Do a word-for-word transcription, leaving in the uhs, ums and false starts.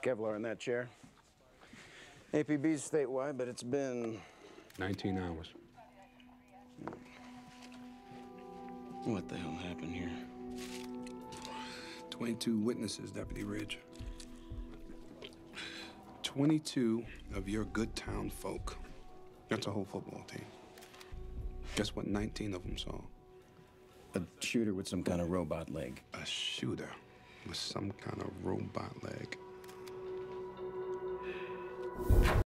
Kevlar in that chair. A P B's statewide, but it's been... nineteen hours. What the hell happened here? twenty-two witnesses, Deputy Ridge. twenty-two of your good town folk. That's a whole football team. Guess what nineteen of them saw? A shooter with some kind of robot leg. A shooter with some kind of robot leg.